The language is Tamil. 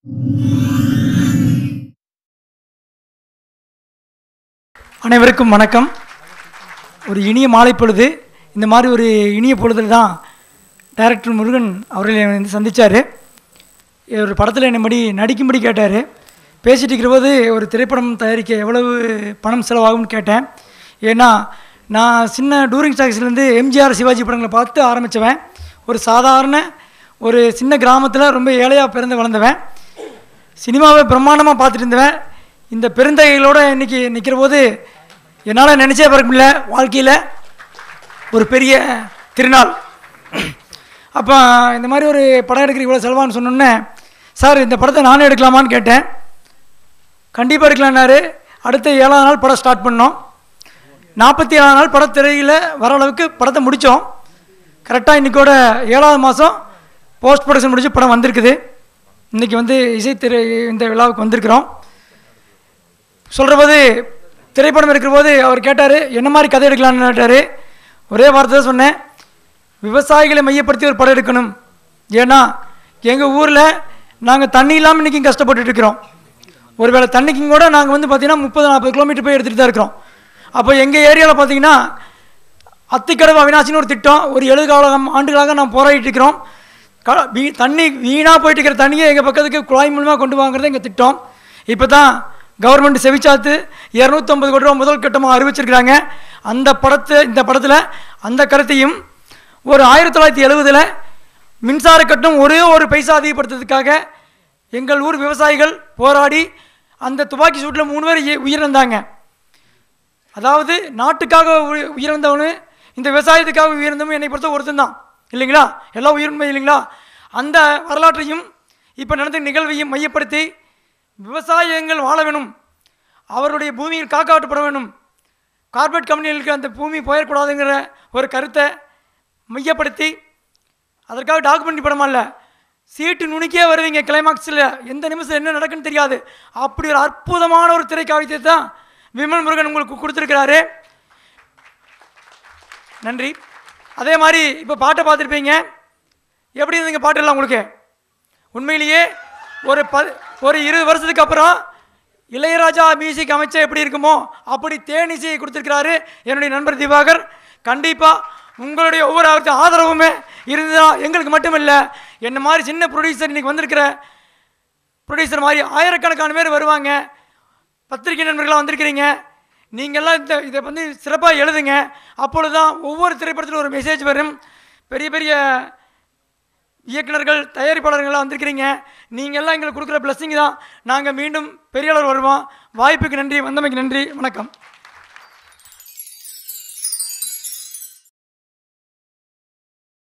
அனைவருக்கும் வணக்கம். ஒரு இனிய மாலை பொழுது. இந்த மாதிரி ஒரு இனிய பொழுதில் தான் டைரக்டர் முருகன் அவர்களை வந்து சந்தித்தார். ஒரு படத்தில் என்னபடி நடிக்கும்படி கேட்டார். பேசிகிட்டு இருக்கிறபோது ஒரு திரைப்படம் தயாரிக்க எவ்வளவு பணம் செலவாகும்னு கேட்டேன். ஏன்னா நான் சின்ன டூரிங் ஸ்டாக்ஸ்லேருந்து எம்ஜிஆர் சிவாஜி படங்களை பார்த்து ஆரம்பித்தவன். ஒரு சாதாரண ஒரு சின்ன கிராமத்தில் ரொம்ப ஏழையாக பிறந்து வளர்ந்தவன். சினிமாவை பிரம்மாண்டமாக பார்த்துட்டு இருந்தவன். இந்த பெருந்தகைகளோடு இன்றைக்கி நிற்கிற போது என்னால் நினச்சே பார்க்க முடியல. வாழ்க்கையில் ஒரு பெரிய திருநாள். அப்போ இந்த மாதிரி ஒரு படம் எடுக்கிற இவ்வளோ செலவான்னு சொன்னோன்னே, சார் இந்த படத்தை நானே எடுக்கலாமான்னு கேட்டேன். கண்டிப்பாக எடுக்கலான்னாரு. அடுத்த 7ஆவது நாள் படம் ஸ்டார்ட் பண்ணோம். 47ஆவது நாள் படத்திரையில் வர அளவுக்கு படத்தை முடித்தோம். கரெக்டாக இன்றைக்கோட 7ஆவது மாதம் போஸ்ட் ப்ரொடக்ஷன் முடிச்சு படம் வந்திருக்குது. இன்றைக்கி வந்து இசைத்திரை இந்த விழாவுக்கு வந்திருக்கிறோம். சொல்கிற போது திரைப்படம் இருக்கிற போது அவர் கேட்டார், என்ன மாதிரி கதை எடுக்கலான்னு கேட்டார். ஒரே வார்த்தை தான் சொன்னேன், விவசாயிகளை மையப்படுத்தி ஒரு படம் எடுக்கணும். ஏன்னா எங்கள் ஊரில் நாங்கள் தண்ணி இல்லாமல் இன்றைக்கும் கஷ்டப்பட்டுருக்கிறோம். ஒருவேளை தண்ணிக்கும் கூட நாங்கள் வந்து பார்த்திங்கன்னா 30-40 கிலோமீட்டர் போய் எடுத்துகிட்டு தான் இருக்கிறோம். அப்போ எங்கள் ஏரியாவில் பார்த்திங்கன்னா அத்திக்கடவு அவினாசின்னு ஒரு திட்டம் ஒரு 70 ஆண்டுகளாக நாம் போராடிட்டு இருக்கிறோம். தண்ணி வீணாக போயிட்டு இருக்கிற தண்ணியை எங்கள் பக்கத்துக்கு குழாய் மூலமாக கொண்டு வாங்குறது எங்கள் திட்டம். இப்போ தான் கவர்மெண்ட் செவிச்சாத்து 250 கோடி ரூபா முதல் கட்டமாக அறிவிச்சிருக்கிறாங்க. இந்த படத்தில் அந்த கருத்தையும் ஒரு 1970 மின்சார கட்டணம் ஒரே ஒரு பைசா அதிகப்படுத்துறதுக்காக எங்கள் ஊர் விவசாயிகள் போராடி அந்த துப்பாக்கி சூட்டில் 3 பேர் உயிரிழந்தாங்க. அதாவது நாட்டுக்காக உயிரிழந்தவனு இந்த விவசாயத்துக்காக உயிரிழந்தவன் என்னை பொறுத்த ஒருத்தன் தான் இல்லைங்களா? எல்லாம் உயிர்மை இல்லைங்களா? அந்த வரலாற்றையும் இப்போ நடந்த நிகழ்வையும் மையப்படுத்தி விவசாயங்கள் வாழ வேணும், அவருடைய பூமியில் காக்காட்டப்பட வேணும், கார்பரேட் கம்பெனிகளுக்கு அந்த பூமி போயிடக்கூடாதுங்கிற ஒரு கருத்தை மையப்படுத்தி அதற்காக டாக்குமெண்ட்ரி படமா இல்லை, சீட்டு நுணுக்கியே வருவீங்க. கிளைமாக்ஸில் எந்த நிமிஷம் என்ன நடக்குன்னு தெரியாது. அப்படி ஒரு அற்புதமான ஒரு திரைக்காவியத்தை தான் விமல் முருகன் உங்களுக்கு கொடுத்துருக்கிறாரு. நன்றி. அதே மாதிரி இப்போ பாட்டை பார்த்துருப்பீங்க. எப்படி இருந்தீங்க பாட்டெல்லாம் உங்களுக்கு? உண்மையிலேயே ஒரு 20 வருஷத்துக்கு அப்புறம் இளையராஜா மியூசிக் அமைச்சா எப்படி இருக்குமோ அப்படி தேனிசையை கொடுத்துருக்கிறாரு என்னுடைய நண்பர் திவாகர். கண்டிப்பாக உங்களுடைய ஒவ்வொரு ஆதரவுமே இருந்துதான் எங்களுக்கு மட்டும் இல்லை, என்ன மாதிரி சின்ன ப்ரொடியூசர் இன்றைக்கி வந்திருக்கிற ப்ரொடியூசர் மாதிரி ஆயிரக்கணக்கான பேர் வருவாங்க. பத்திரிகை நண்பர்களாக வந்திருக்கிறீங்க. நீங்கள்லாம் இதை வந்து சிறப்பாக எழுதுங்க. அப்பொழுது தான் ஒவ்வொரு திரைப்படத்திலும் ஒரு மெசேஜ் வரும். பெரிய பெரிய இயக்குநர்கள் தயாரிப்பாளர்கள்லாம் வந்திருக்கிறீங்க. நீங்கள்லாம் எங்களுக்கு கொடுக்குற பிளஸ்ஸிங் தான் நாங்கள் மீண்டும் பெரிய அளவில் வருவோம். வாய்ப்புக்கு நன்றி, வந்தமைக்கு நன்றி, வணக்கம்.